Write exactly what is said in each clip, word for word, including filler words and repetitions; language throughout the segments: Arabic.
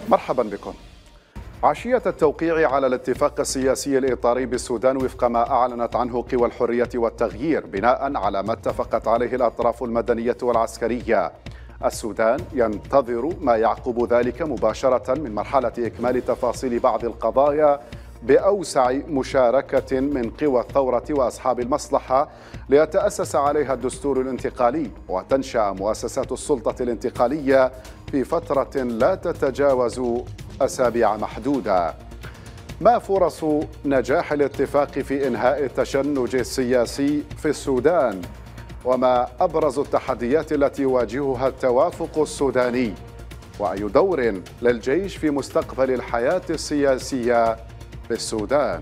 مرحبا بكم. عشية التوقيع على الاتفاق السياسي الإطاري بالسودان وفق ما أعلنت عنه قوى الحرية والتغيير بناء على ما اتفقت عليه الأطراف المدنية والعسكرية، السودان ينتظر ما يعقب ذلك مباشرة من مرحلة إكمال تفاصيل بعض القضايا بأوسع مشاركة من قوى الثورة وأصحاب المصلحة ليتأسس عليها الدستور الانتقالي وتنشأ مؤسسات السلطة الانتقالية في فترة لا تتجاوز أسابيع محدودة. ما فرص نجاح الاتفاق في إنهاء التشنج السياسي في السودان؟ وما أبرز التحديات التي يواجهها التوافق السوداني؟ وأي دور للجيش في مستقبل الحياة السياسية في السودان؟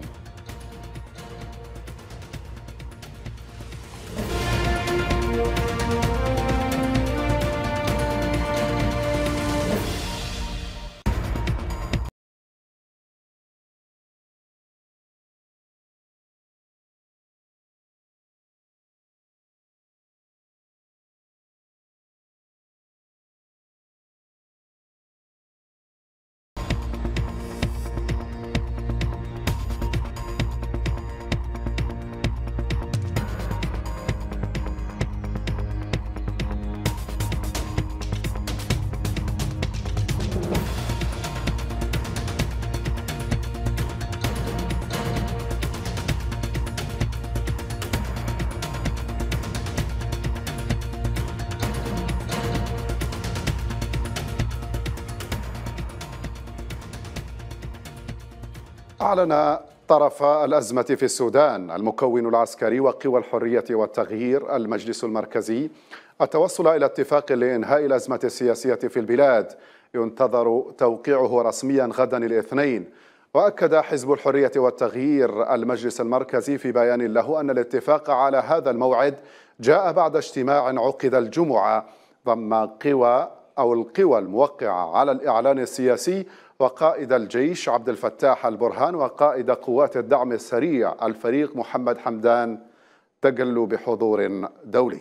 أعلن طرف الأزمة في السودان المكون العسكري وقوى الحرية والتغيير المجلس المركزي التوصل إلى اتفاق لإنهاء الأزمة السياسية في البلاد ينتظر توقيعه رسميا غدا الاثنين. وأكد حزب الحرية والتغيير المجلس المركزي في بيان له أن الاتفاق على هذا الموعد جاء بعد اجتماع عقد الجمعة ضم قوى أو القوى الموقعة على الإعلان السياسي وقائد الجيش عبد الفتاح البرهان وقائد قوات الدعم السريع الفريق محمد حمدان تجلوا بحضور دولي.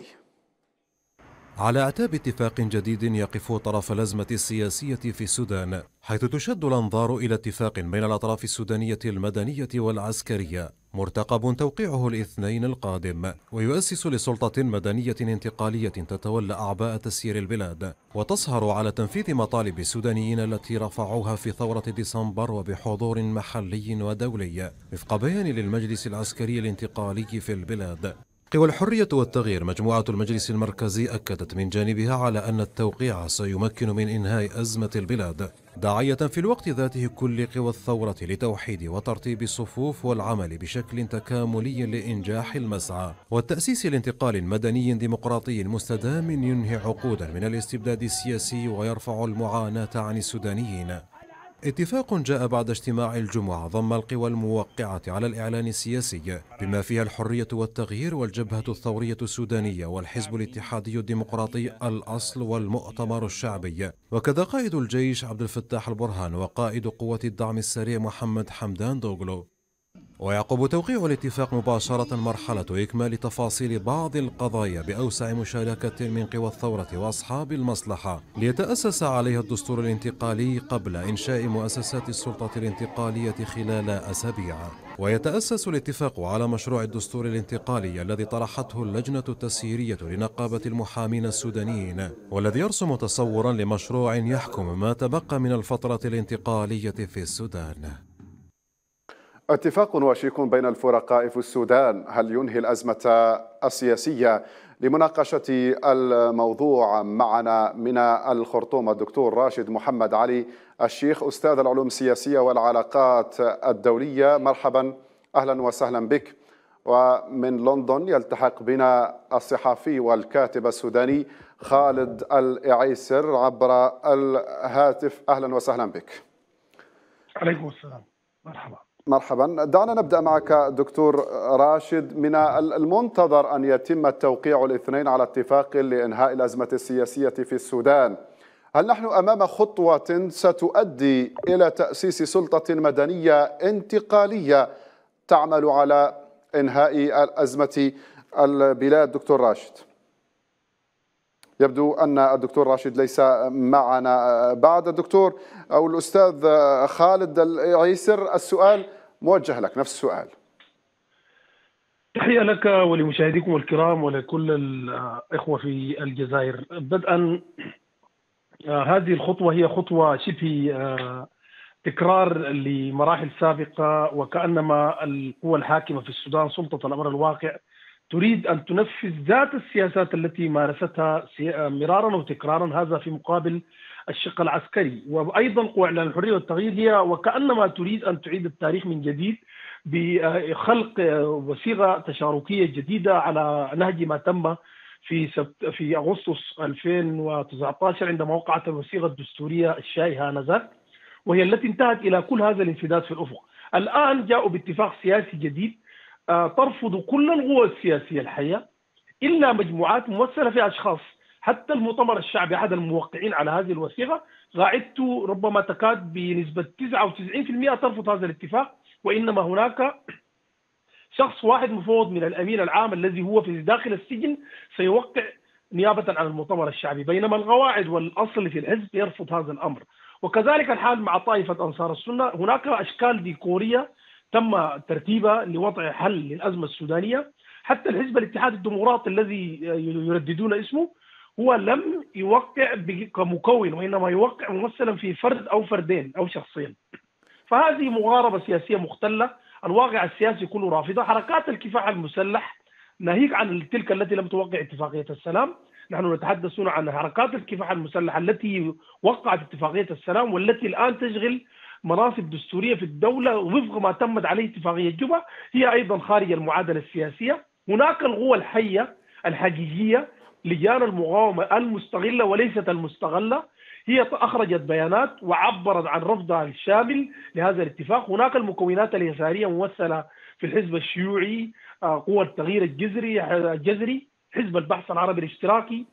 على أعتاب اتفاق جديد يقف طرف الأزمة السياسية في السودان، حيث تشد الأنظار إلى اتفاق بين الأطراف السودانية المدنية والعسكرية مرتقب توقيعه الاثنين القادم، ويؤسس لسلطة مدنية انتقالية تتولى أعباء تسيير البلاد وتصهر على تنفيذ مطالب السودانيين التي رفعوها في ثورة ديسمبر وبحضور محلي ودولي وفق بيان للمجلس العسكري الانتقالي في البلاد. قوى الحرية والتغيير مجموعة المجلس المركزي أكدت من جانبها على أن التوقيع سيمكن من إنهاء أزمة البلاد، داعية في الوقت ذاته كل قوى الثورة لتوحيد وترتيب الصفوف والعمل بشكل تكاملي لإنجاح المسعى والتأسيس لانتقال مدني ديمقراطي مستدام ينهي عقودا من الاستبداد السياسي ويرفع المعاناة عن السودانيين. اتفاق جاء بعد اجتماع الجمعة ضم القوى الموقعة على الإعلان السياسي بما فيها الحرية والتغيير والجبهة الثورية السودانية والحزب الاتحادي الديمقراطي الأصل والمؤتمر الشعبي، وكذا قائد الجيش عبد الفتاح البرهان وقائد قوة الدعم السريع محمد حمدان دوغلو. ويعقب توقيع الاتفاق مباشرة مرحلة إكمال تفاصيل بعض القضايا بأوسع مشاركة من قوى الثورة وأصحاب المصلحة ليتأسس عليها الدستور الانتقالي قبل إنشاء مؤسسات السلطة الانتقالية خلال أسابيع. ويتأسس الاتفاق على مشروع الدستور الانتقالي الذي طرحته اللجنة التسييرية لنقابة المحامين السودانيين، والذي يرسم تصورا لمشروع يحكم ما تبقى من الفترة الانتقالية في السودان. اتفاق وشيك بين الفرقاء في السودان هل ينهي الأزمة السياسية؟ لمناقشة الموضوع معنا من الخرطوم الدكتور راشد محمد علي الشيخ أستاذ العلوم السياسية والعلاقات الدولية. مرحبا، أهلا وسهلا بك. ومن لندن يلتحق بنا الصحفي والكاتب السوداني خالد الإعيسر عبر الهاتف. أهلا وسهلا بك. عليكم السلام. مرحبا. مرحبا. دعنا نبدأ معك دكتور راشد. من المنتظر أن يتم التوقيع الاثنين على اتفاق لإنهاء الأزمة السياسية في السودان. هل نحن أمام خطوة ستؤدي إلى تأسيس سلطة مدنية انتقالية تعمل على إنهاء أزمة البلاد دكتور راشد؟ يبدو أن الدكتور راشد ليس معنا بعد. الدكتور أو الأستاذ خالد العيسر، السؤال موجه لك، نفس السؤال. تحية لك ولمشاهديكم الكرام ولكل الإخوة في الجزائر. بدءا هذه الخطوة هي خطوة شبه تكرار لمراحل سابقة، وكأنما القوى الحاكمة في السودان سلطة الأمر الواقع تريد أن تنفذ ذات السياسات التي مارستها مرارا وتكرارا، هذا في مقابل الشق العسكري. وأيضا قوى إعلان الحرية والتغيير هي وكأنما تريد أن تعيد التاريخ من جديد بخلق وثيقة تشاركية جديدة على نهج ما تم في سبت في أغسطس ألفين وتسعة عشر عندما وقعت الوثيقة الدستورية الشائعة آنذاك، وهي التي انتهت إلى كل هذا الانسداد في الأفق. الآن جاءوا باتفاق سياسي جديد ترفض كل القوى السياسية الحية إلا مجموعات ممثلة في أشخاص. حتى المؤتمر الشعبي أحد الموقعين على هذه الوثيقة قاعدته ربما تكاد بنسبة تسعة وتسعين بالمئة ترفض هذا الاتفاق، وإنما هناك شخص واحد مفوض من الأمين العام الذي هو في داخل السجن سيوقع نيابة عن المؤتمر الشعبي، بينما القواعد والأصل في الحزب يرفض هذا الأمر. وكذلك الحال مع طائفة أنصار السنة، هناك أشكال ديكورية تم ترتيبها لوضع حل للأزمة السودانية. حتى الحزب الاتحاد الديمقراطي الذي يرددون اسمه هو لم يوقع كمكون، وإنما يوقع ممثلا في فرد أو فردين أو شخصين. فهذه مغاربة سياسية مختلة، الواقع السياسي كله رافضة. حركات الكفاح المسلح ناهيك عن تلك التي لم توقع اتفاقية السلام، نحن نتحدث هنا عن حركات الكفاح المسلح التي وقعت اتفاقية السلام والتي الآن تشغل مناصب دستورية في الدولة وفق ما تمت عليه اتفاقية جوبا، هي أيضا خارج المعادلة السياسية. هناك القوى الحية الحقيقية، لجان المقاومة المستغلة وليست المستغلة، هي أخرجت بيانات وعبرت عن رفضها الشامل لهذا الاتفاق. هناك المكونات اليسارية ممثلة في الحزب الشيوعي، قوى التغيير الجذري الجذري حزب البحث العربي الاشتراكي،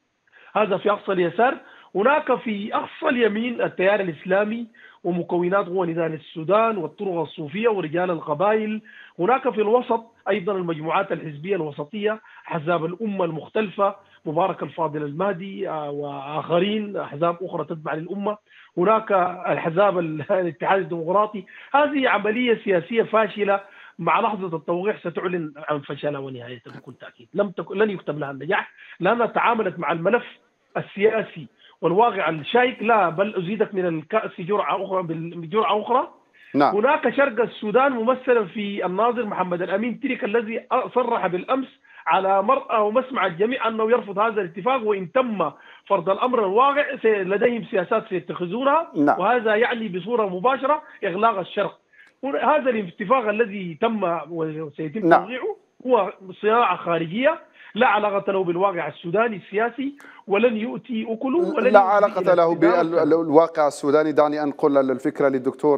هذا في أقصى اليسار. هناك في أقصى اليمين التيار الإسلامي ومكونات قوى نضال السودان والطرق الصوفية ورجال القبائل. هناك في الوسط أيضا المجموعات الحزبية الوسطية، أحزاب الأمة المختلفة، مبارك الفاضل المهدي وآخرين، أحزاب أخرى تتبع للأمة. هناك الحزاب الاتحاد الديمقراطي. هذه عملية سياسية فاشلة مع لحظة التوقيع ستعلن عن فشلها ونهايتها بكل تأكيد. لم تك... لن يكتب لها النجاح لأنها تعاملت مع الملف السياسي والواقع الشائك. لا، بل أزيدك من الكأس جرعة أخرى بجرعة أخرى. نعم. هناك شرق السودان ممثلا في الناظر محمد الأمين تريك الذي صرح بالأمس على مرأى ومسمع الجميع أنه يرفض هذا الاتفاق، وإن تم فرض الأمر الواقع لديهم سياسات سيتخذونها. نعم. وهذا يعني بصورة مباشرة إغلاق الشرق. هذا الاتفاق الذي تم وسيتم نعم. توقيعه هو صناعة خارجية لا علاقة له بالواقع السوداني السياسي، ولن يؤتي أكله ولن لا علاقة له بالواقع السوداني. دعني أنقل الفكرة للدكتور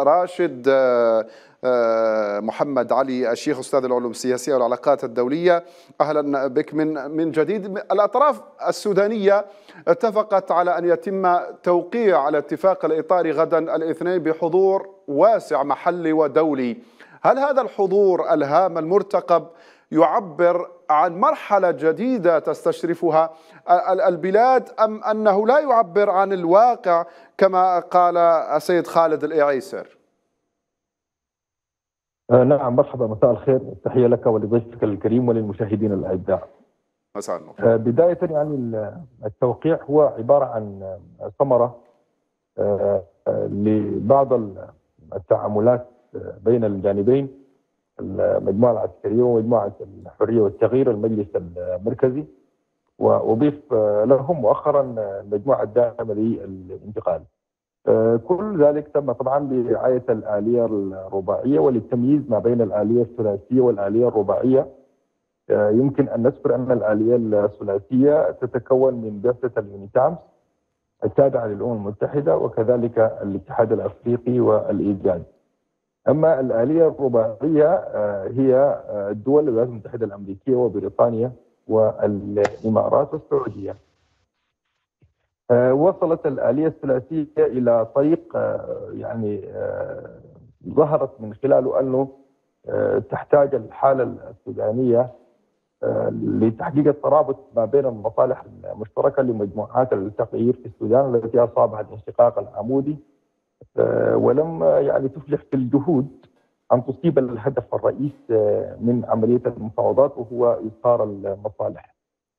راشد محمد علي الشيخ، أستاذ العلوم السياسية والعلاقات الدولية. أهلا بك من من جديد. الأطراف السودانية اتفقت على أن يتم توقيع الاتفاق الإطاري غدا الاثنين بحضور واسع محلي ودولي. هل هذا الحضور الهام المرتقب يعبر عن مرحلة جديدة تستشرفها البلاد، أم أنه لا يعبر عن الواقع كما قال السيد خالد العيسر؟ نعم، مرحبا، مساء الخير، تحية لك ولضيفك الكريم وللمشاهدين الأعزاء. مساء النور. بداية يعني التوقيع هو عبارة عن ثمرة لبعض التعاملات بين الجانبين، المجموعة العسكرية ومجموعة الحرية والتغيير المجلس المركزي، وأضيف لهم مؤخرا المجموعة الداعمة للانتقال. كل ذلك تم طبعا برعاية الآلية الرباعية وللتمييز ما بين الآلية الثلاثية والآلية الرباعية. يمكن أن نذكر أن الآلية الثلاثية تتكون من بعثة اليونيتامس التابعة للأمم المتحدة وكذلك الاتحاد الأفريقي والإيجاد. أما الآلية الرباعية هي الدول الولايات المتحدة الأمريكية وبريطانيا والإمارات والسعودية. وصلت الآلية الثلاثية إلى طريق يعني ظهرت من خلاله أنه تحتاج الحالة السودانية لتحقيق الترابط ما بين المصالح المشتركة لمجموعات التغيير في السودان التي أصابها الانشقاق العمودي، ولم يعني تفلح في الجهود أن تصيب الهدف الرئيس من عملية المفاوضات وهو إظهار المصالح.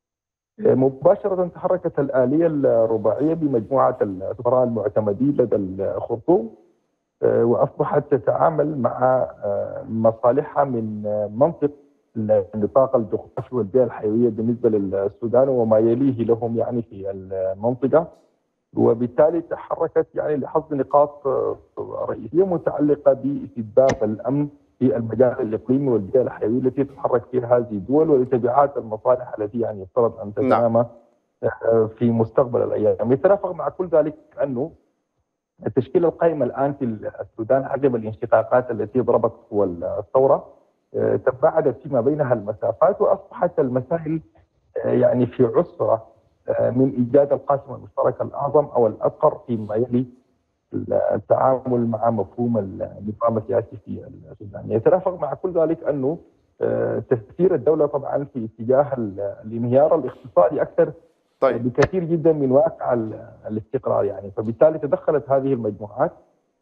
مباشرة تحركت الآلية الرباعية بمجموعة السفراء المعتمدين لدى الخرطوم، وأصبحت تتعامل مع مصالحها من منطق النطاق الجغرافي والبيئة الحيوية بالنسبة للسودان وما يليه لهم يعني في المنطقة، وبالتالي تحركت يعني لحصد نقاط رئيسية متعلقة باستتباب الأمن في المجال الإقليمي والبيئة الحيوية التي تتحرك فيها هذه الدول ولتبعات المصالح التي يعني يفترض أن تتنامى في مستقبل الأيام. يترافق مع كل ذلك أنه التشكيل القائم الآن في السودان عقب الانشقاقات التي ضربت قوى الثورة تباعدت فيما بينها المسافات، وأصبحت المسائل يعني في عسرة من إيجاد القاسم المشترك الأعظم أو الأثقل فيما يلي التعامل مع مفهوم النظام السياسي في السودان. يترافق مع كل ذلك أنه تسيير الدولة طبعا في اتجاه الانهيار الاقتصادي أكثر طيب. بكثير جدا من واقع الاستقرار يعني، فبالتالي تدخلت هذه المجموعات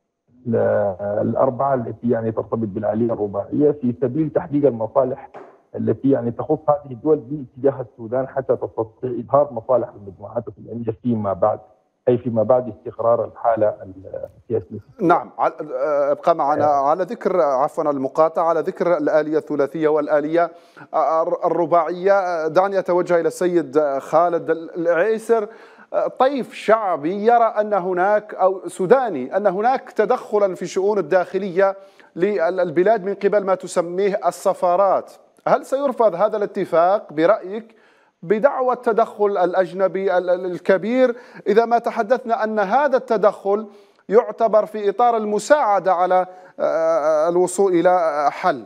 الأربعة التي يعني ترتبط بالآلية الرباعية في سبيل تحقيق المصالح التي يعني تخص هذه الدول باتجاه السودان حتى تستطيع إظهار مصالح المجموعات السودانية فيما بعد، أي فيما بعد استقرار الحالة السياسية. نعم، ابقى معنا على ذكر عفوا المقاطعة، على ذكر الآلية الثلاثية والآلية الرباعية. دعني أتوجه إلى السيد خالد العيسر. طيف شعبي يرى أن هناك أو سوداني أن هناك تدخلا في شؤون الداخلية للبلاد من قبل ما تسميه السفارات. هل سيرفض هذا الاتفاق برأيك بدعوى التدخل الأجنبي الكبير إذا ما تحدثنا أن هذا التدخل يعتبر في إطار المساعدة على الوصول إلى حل؟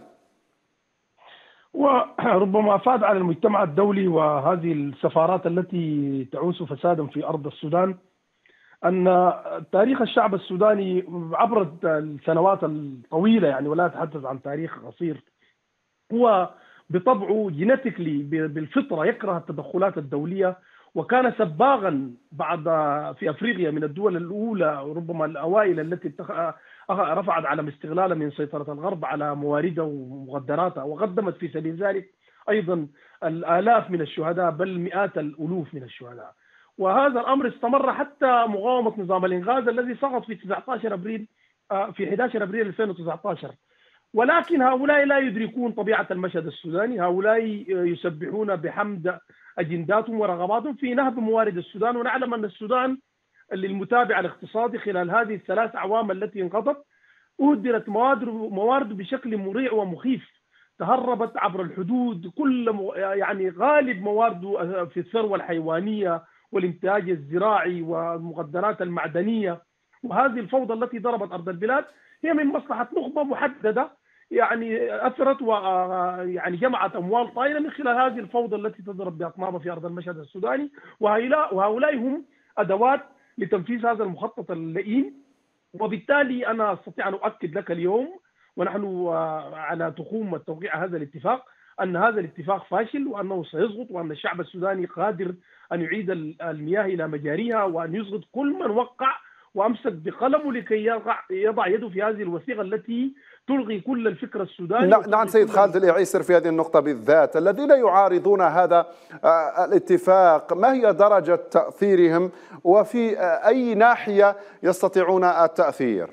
وربما أفاد على المجتمع الدولي وهذه السفارات التي تعوس فسادا في أرض السودان أن تاريخ الشعب السوداني عبر السنوات الطويلة يعني، ولا أتحدث عن تاريخ قصير، هو بطبعه جينيتيكلي بالفطرة يكره التدخلات الدولية، وكان سباغا بعد في أفريقيا من الدول الأولى ربما الأوائل التي رفعت علم استغلالها من سيطرة الغرب على مواردها ومخدراتها، وقدمت في سبيل ذلك أيضا الآلاف من الشهداء بل مئات الألوف من الشهداء. وهذا الأمر استمر حتى مقاومة نظام الإنغاز الذي سقط في تسعة عشر أبريل في أحد عشر أبريل ألفين وتسعة عشر. ولكن هؤلاء لا يدركون طبيعة المشهد السوداني، هؤلاء يسبحون بحمد أجنداتهم ورغباتهم في نهب موارد السودان. ونعلم أن السودان للمتابع الاقتصادي خلال هذه الثلاث أعوام التي انقضت أهدرت موارد موارد بشكل مريع ومخيف، تهربت عبر الحدود كل يعني غالب موارد في الثروة الحيوانية والإنتاج الزراعي والمخدرات المعدنية. وهذه الفوضى التي ضربت أرض البلاد هي من مصلحة نخبة محددة يعني أثرت ويعني جمعت أموال طائلة من خلال هذه الفوضى التي تضرب بأطنابها في أرض المشهد السوداني، وهؤلاء هم أدوات لتنفيذ هذا المخطط اللئيم. وبالتالي أنا أستطيع أن أؤكد لك اليوم ونحن على تخوم التوقيع هذا الاتفاق أن هذا الاتفاق فاشل، وأنه سيسقط، وأن الشعب السوداني قادر أن يعيد المياه إلى مجاريها، وأن يسقط كل من وقع وأمسك بقلمه لكي يضع يده في هذه الوثيقة التي تلغي كل الفكر السوداني. نعم سيد خالد العيسر، في هذه النقطة بالذات الذين يعارضون هذا الاتفاق ما هي درجة تأثيرهم وفي أي ناحية يستطيعون التأثير؟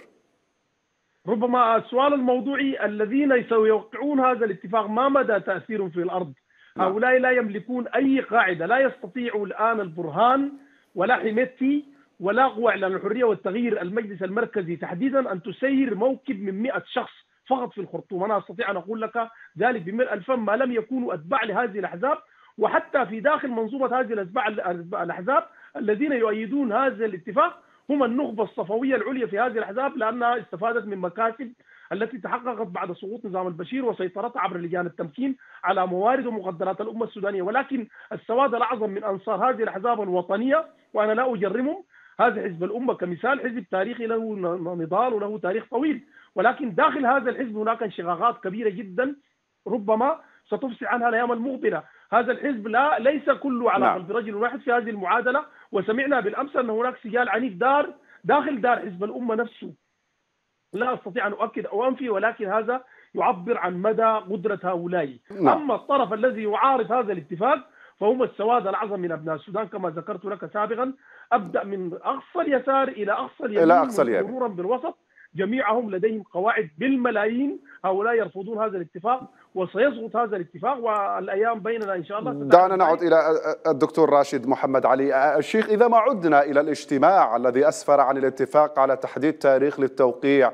ربما السؤال الموضوعي الذين سيوقعون هذا الاتفاق ما مدى تأثيرهم في الأرض؟ هؤلاء لا يملكون أي قاعدة، لا يستطيعوا الآن البرهان ولا حميتي ولا قوى إعلان الحرية والتغيير المجلس المركزي تحديدا أن تسير موكب من مئة شخص فقط في الخرطوم. أنا أستطيع أن أقول لك ذلك بملء الفم ما لم يكونوا أتباع لهذه الأحزاب، وحتى في داخل منظومة هذه الأحزاب الذين يؤيدون هذا الاتفاق هم النخبة الصفوية العليا في هذه الأحزاب، لأنها استفادت من مكاسب التي تحققت بعد سقوط نظام البشير وسيطرتها عبر لجان التمكين على موارد ومقدرات الأمة السودانية. ولكن السواد الأعظم من أنصار هذه الأحزاب الوطنية، وأنا لا أجرمهم، هذا حزب الأمة كمثال حزب تاريخي له نضال وله تاريخ طويل، ولكن داخل هذا الحزب هناك انشقاقات كبيرة جدا ربما ستفصح عنها الأيام المقبلة. هذا الحزب لا ليس كله على نعم. قلب رجل واحد في هذه المعادلة. وسمعنا بالأمس أن هناك سجال عنيف دار داخل دار حزب الأمة نفسه، لا أستطيع أن أؤكد أو أنفي، ولكن هذا يعبر عن مدى قدرة هؤلاء. نعم. أما الطرف الذي يعارض هذا الاتفاق فهم السواد الأعظم من أبناء السودان كما ذكرت لك سابقا، أبدأ من أقصى اليسار إلى أقصى اليمين إلى أقصى اليمين مرورا بالوسط، جميعهم لديهم قواعد بالملايين. هؤلاء يرفضون هذا الاتفاق وسيسقط هذا الاتفاق، والأيام بيننا إن شاء الله. دعنا نعود إلى الدكتور راشد محمد علي. الشيخ، إذا ما عدنا إلى الاجتماع الذي أسفر عن الاتفاق على تحديد تاريخ للتوقيع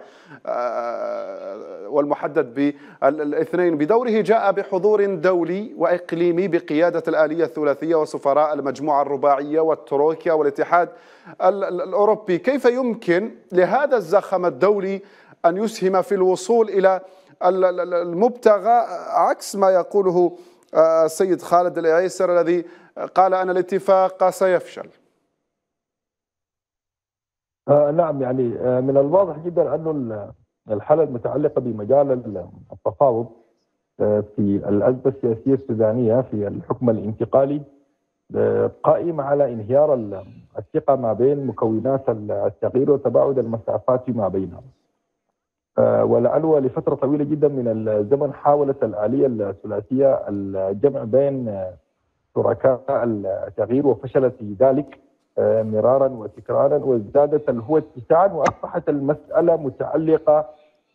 والمحدد بالاثنين، بدوره جاء بحضور دولي وإقليمي بقيادة الآلية الثلاثية وسفراء المجموعة الرباعية والترويكا والاتحاد الأوروبي. كيف يمكن لهذا الزخم الدولي أن يسهم في الوصول إلى المبتغى عكس ما يقوله السيد خالد العيسر الذي قال أن الاتفاق سيفشل؟ آه نعم، يعني من الواضح جدا أن الحالة المتعلقة بمجال التفاوض في الأزمة السياسية السودانية في الحكم الانتقالي قائمة على انهيار الثقة ما بين مكونات التغيير وتباعد المسافات فيما بينها. ولعله لفترة طويلة جدا من الزمن حاولت الآلية الثلاثية الجمع بين شركاء التغيير وفشلت في ذلك مرارا وتكرارا، وازدادت الهوة اتساعا، وأصبحت المسألة متعلقة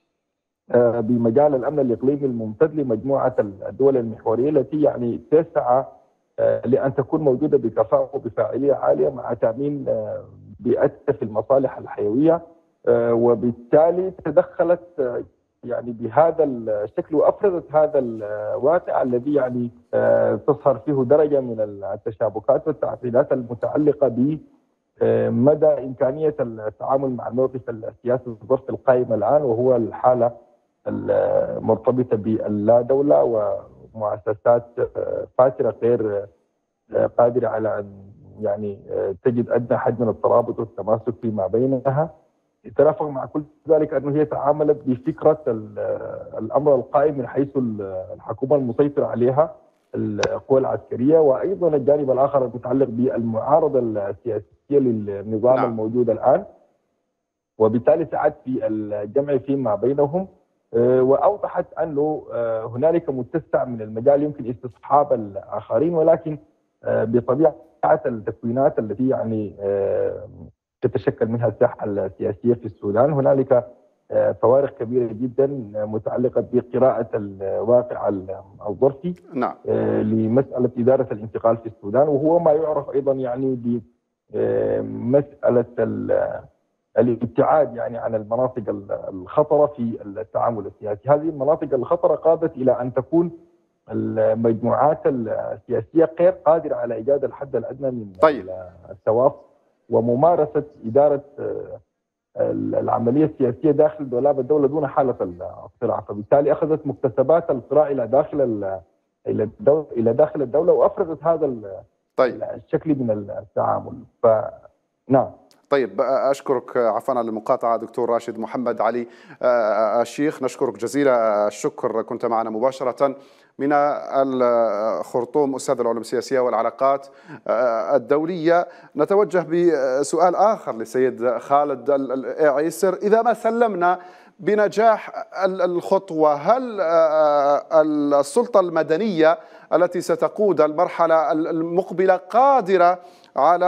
بمجال الأمن الإقليمي الممتد لمجموعة الدول المحورية التي يعني تسعى لأن تكون موجودة بكفاءة وبفاعلية عالية مع تأمين بيئتها في المصالح الحيوية. وبالتالي تدخلت يعني بهذا الشكل وافرزت هذا الواقع الذي يعني تظهر فيه درجه من التشابكات والتعقيدات المتعلقه بمدى امكانيه التعامل مع الموقف السياسي الظرف القائم الان، وهو الحاله المرتبطه باللا دوله ومؤسسات فاتره غير قادره على ان يعني تجد ادنى حد من الترابط والتماسك فيما بينها. يترافق مع كل ذلك أنه هي تعاملت بفكرة الأمر القائم من حيث الحكومة المسيطرة عليها القوى العسكرية، وأيضا الجانب الآخر المتعلق بالمعارضة السياسية للنظام نعم. الموجود الآن، وبالتالي سعت في الجمع فيما بينهم، وأوضحت أنه هنالك متسع من المجال يمكن استصحاب الآخرين، ولكن بطبيعة التكوينات التي يعني تتشكل منها الساحة السياسية في السودان هنالك فوارق كبيرة جدا متعلقة بقراءة الواقع الظرفي نعم. لمسألة إدارة الانتقال في السودان، وهو ما يعرف أيضا يعني بمسألة الابتعاد يعني عن المناطق الخطرة في التعامل السياسي. هذه المناطق الخطرة قادت إلى أن تكون المجموعات السياسية غير قادرة على إيجاد الحد الأدنى من طيب. التوافق وممارسة إدارة العملية السياسية داخل دولاب الدولة دون حالة الصراع، فبالتالي أخذت مكتسبات الصراع إلى داخل إلى الدولة إلى داخل الدولة وأفرزت هذا طيب. الشكل من التعامل. فنعم. طيب، أشكرك عفوا على المقاطعة دكتور راشد محمد علي الشيخ، نشكرك جزيل الشكر، كنت معنا مباشرة من الخرطوم، أستاذ العلوم السياسية والعلاقات الدولية. نتوجه بسؤال آخر للسيد خالد العيسر. إذا ما سلمنا بنجاح الخطوة، هل السلطة المدنية التي ستقود المرحلة المقبلة قادرة على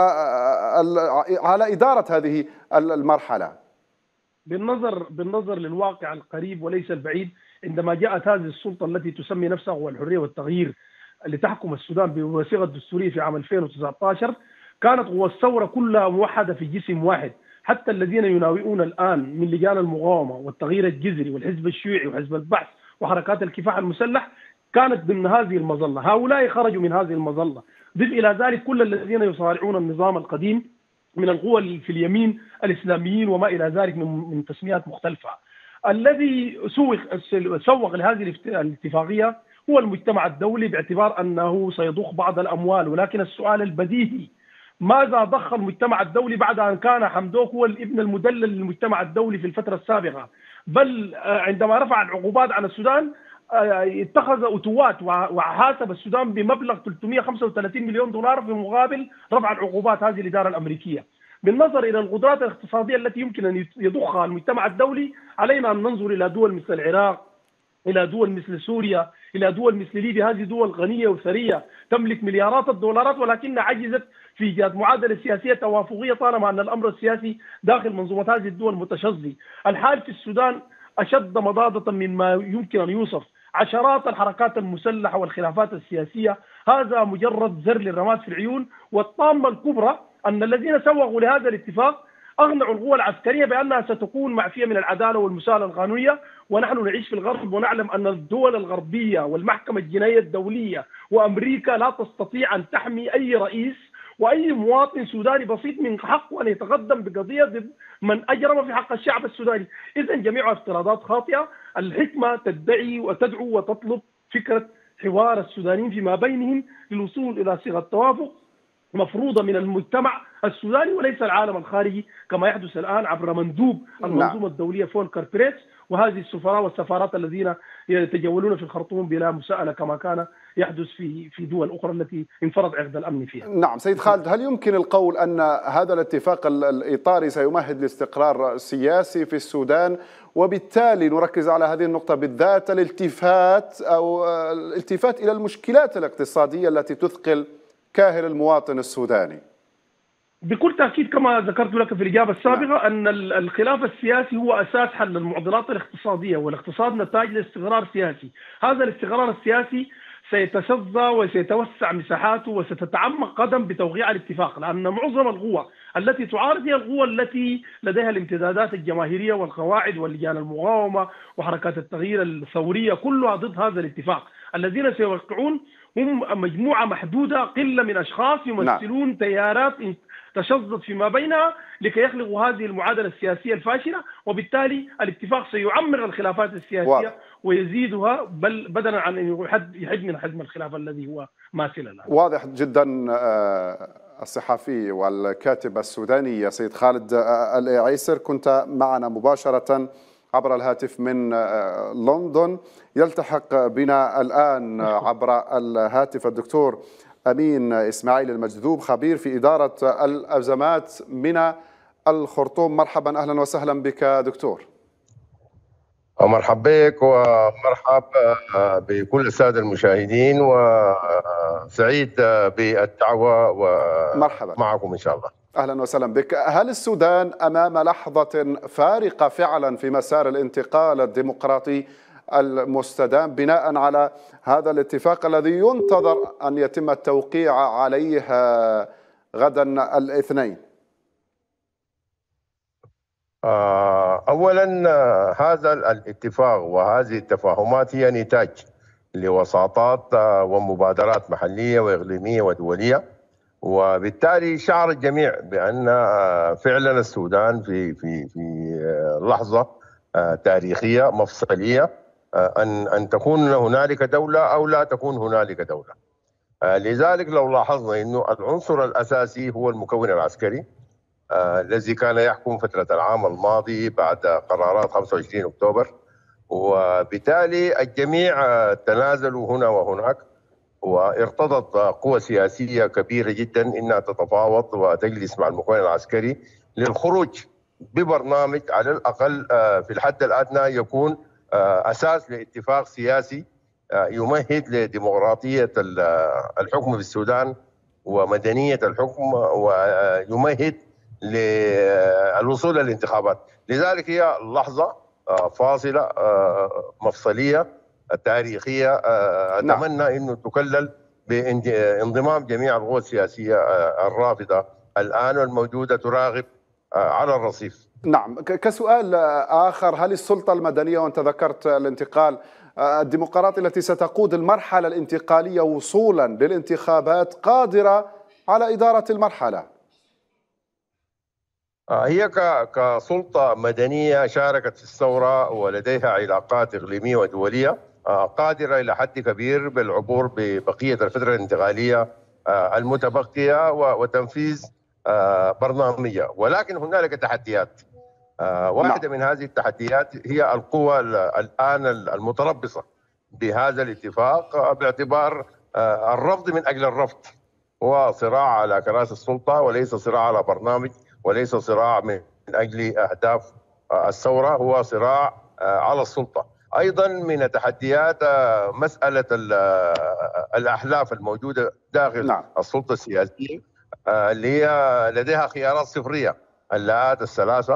على إدارة هذه المرحلة؟ بالنظر بالنظر للواقع القريب وليس البعيد، عندما جاءت هذه السلطة التي تسمي نفسها هو الحرية والتغيير اللي تحكم السودان بصيغة دستورية في عام ألفين وتسعة عشر، كانت قوى الثورة كلها موحدة في جسم واحد. حتى الذين يناوئون الآن من لجان المقاومة والتغيير الجذري والحزب الشيوعي وحزب البعث وحركات الكفاح المسلح كانت ضمن هذه المظلة، هؤلاء خرجوا من هذه المظلة. ضف إلى ذلك كل الذين يصارعون النظام القديم من القوى في اليمين الإسلاميين وما إلى ذلك من تسميات مختلفة. الذي سوق سوق لهذه الاتفاقية هو المجتمع الدولي باعتبار أنه سيضخ بعض الأموال، ولكن السؤال البديهي: ماذا ضخ المجتمع الدولي بعد أن كان حمدوك هو الابن المدلل للمجتمع الدولي في الفترة السابقة؟ بل عندما رفع العقوبات عن السودان اتخذ أتوات وحاسب السودان بمبلغ ثلاثمئة وخمسة وثلاثين مليون دولار في مقابل رفع العقوبات هذه الإدارة الأمريكية. بالنظر إلى القدرات الاقتصادية التي يمكن أن يضخها المجتمع الدولي، علينا أن ننظر إلى دول مثل العراق، إلى دول مثل سوريا، إلى دول مثل ليبيا. هذه دول غنية وثرية تملك مليارات الدولارات، ولكنها عجزت في إيجاد معادلة سياسية توافقية طالما أن الأمر السياسي داخل منظومة هذه الدول متشظي. الحال في السودان أشد مضاضة مما يمكن أن يوصف. عشرات الحركات المسلحة والخلافات السياسية، هذا مجرد زر للرماد في العيون. والطامة الكبرى أن الذين سوغوا لهذا الاتفاق أقنعوا القوى العسكرية بأنها ستكون معفية من العدالة والمساءلة القانونية. ونحن نعيش في الغرب ونعلم أن الدول الغربية والمحكمة الجنائية الدولية وأمريكا لا تستطيع أن تحمي أي رئيس وأي مواطن سوداني بسيط من حقه أن يتقدم بقضية ضد من أجرم في حق الشعب السوداني. إذن جميع افتراضات خاطئة. الحكمة تدعي وتدعو وتطلب فكرة حوار السودانيين فيما بينهم للوصول إلى صيغة توافق مفروضة من المجتمع السوداني وليس العالم الخارجي كما يحدث الآن عبر مندوب المنظومة الدولية فولكر بيريتز وهذه السفراء والسفارات الذين يتجولون في الخرطوم بلا مساءلة كما كان يحدث في في دول أخرى التي انفرض عقد الأمن فيها. نعم سيد خالد، هل يمكن القول أن هذا الاتفاق الإطاري سيمهد لاستقرار سياسي في السودان، وبالتالي نركز على هذه النقطة بالذات الالتفات أو الالتفات إلى المشكلات الاقتصادية التي تثقل كاهل المواطن السوداني؟ بكل تأكيد كما ذكرت لك في الإجابة السابقة نعم. أن الخلاف السياسي هو أساس حل المعضلات الاقتصادية، والاقتصاد نتاج لاستقرار سياسي. هذا الاستقرار السياسي سيتشظى وسيتوسع مساحاته وستتعمق قدم بتوقيع الاتفاق، لأن معظم القوى التي تعارض هي القوى التي لديها الامتدادات الجماهيرية والقواعد واللجان المقاومة وحركات التغيير الثورية كلها ضد هذا الاتفاق. الذين سيوقعون هم مجموعة محدودة، قلة من أشخاص يمثلون نعم. تيارات تشظت فيما بينها لكي يخلقوا هذه المعادلة السياسية الفاشلة، وبالتالي الاتفاق سيعمر الخلافات السياسية واضح. ويزيدها بل بدلا عن أن يحد من حجم الخلاف الذي هو ماثل الآن. واضح جدا. الصحفي والكاتب السوداني سيد خالد العيسر كنت معنا مباشرة عبر الهاتف من لندن. يلتحق بنا الآن عبر الهاتف الدكتور أمين إسماعيل المجذوب، خبير في إدارة الأزمات من الخرطوم. مرحبا، أهلا وسهلا بك دكتور. مرحبا بك ومرحب بكل السادة المشاهدين، وسعيد بالدعوة ومرحبا معكم إن شاء الله. أهلا وسهلا بك. هل السودان أمام لحظة فارقة فعلا في مسار الانتقال الديمقراطي المستدام بناء على هذا الاتفاق الذي ينتظر أن يتم التوقيع عليه غدا الاثنين؟ أولا هذا الاتفاق وهذه التفاهمات هي نتاج لوساطات ومبادرات محلية وإقليمية ودولية، وبالتالي شعر الجميع بأن فعلا السودان في في في لحظة تاريخية مفصلية، أن أن تكون هنالك دولة أو لا تكون هنالك دولة. لذلك لو لاحظنا أنه العنصر الأساسي هو المكون العسكري الذي كان يحكم فترة العام الماضي بعد قرارات خمسة وعشرين أكتوبر، وبالتالي الجميع تنازلوا هنا وهناك، وارتضت قوى سياسية كبيرة جدا إنها تتفاوض وتجلس مع المكون العسكري للخروج ببرنامج على الأقل في الحد الأدنى يكون أساس لاتفاق سياسي يمهد لديمقراطية الحكم في السودان ومدنية الحكم، ويمهد للوصول للانتخابات. لذلك هي لحظة فاصلة مفصلية تاريخية أتمنى أنه تكلل بانضمام جميع القوى السياسية الرافضة الآن والموجودة تراقب على الرصيف. نعم. كسؤال آخر، هل السلطة المدنية، وأنت ذكرت الانتقال الديمقراطي التي ستقود المرحلة الانتقالية وصولا للانتخابات، قادرة على إدارة المرحلة؟ هي كسلطة مدنية شاركت في الثورة ولديها علاقات إقليمية ودولية، قادرة إلى حد كبير بالعبور ببقية الفترة الانتقالية المتبقية وتنفيذ برنامجها، ولكن هنالك تحديات. واحدة من هذه التحديات هي القوى الآن المتربصة بهذا الاتفاق باعتبار الرفض من أجل الرفض. هو صراع على كراسي السلطة وليس صراع على برنامج، وليس صراع من أجل أهداف الثورة، هو صراع على السلطة. أيضا من التحديات مسألة الأحلاف الموجودة داخل نعم. السلطة السياسية اللي هي لديها خيارات صفرية، اللاءات الثلاثة،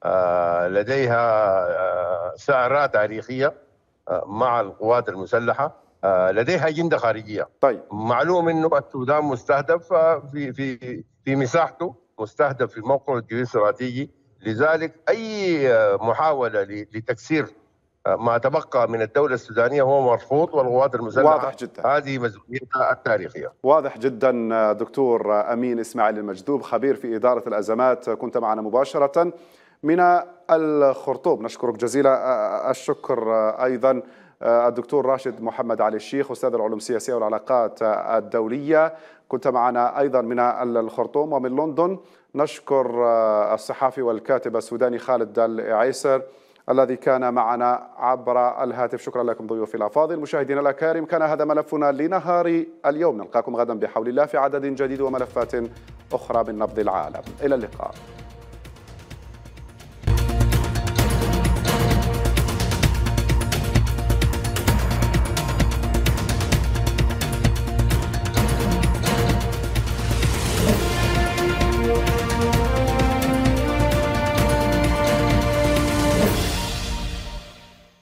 لديها سعرات تاريخية مع القوات المسلحة، لديها أجندة خارجية. طيب. معلوم أنه السودان مستهدف في في في مساحته، مستهدف في موقعه الجيوستراتيجي، لذلك أي محاولة لتكسير ما تبقى من الدولة السودانية هو مرفوض، والقوات المسلحة واضح جدا. هذه مسؤوليتها التاريخية. واضح جدا. دكتور أمين إسماعيل المجذوب، خبير في إدارة الأزمات، كنت معنا مباشرة من الخرطوم. نشكرك جزيل الشكر. أيضا الدكتور راشد محمد علي الشيخ، أستاذ العلوم السياسية والعلاقات الدولية، كنت معنا أيضا من الخرطوم. ومن لندن نشكر الصحافي والكاتب السوداني خالد العيسر الذي كان معنا عبر الهاتف. شكرا لكم ضيوفي الأفاضل. مشاهدينا الأكارم، كان هذا ملفنا لنهار اليوم. نلقاكم غدا بحول الله في عدد جديد وملفات أخرى من نبض العالم. إلى اللقاء.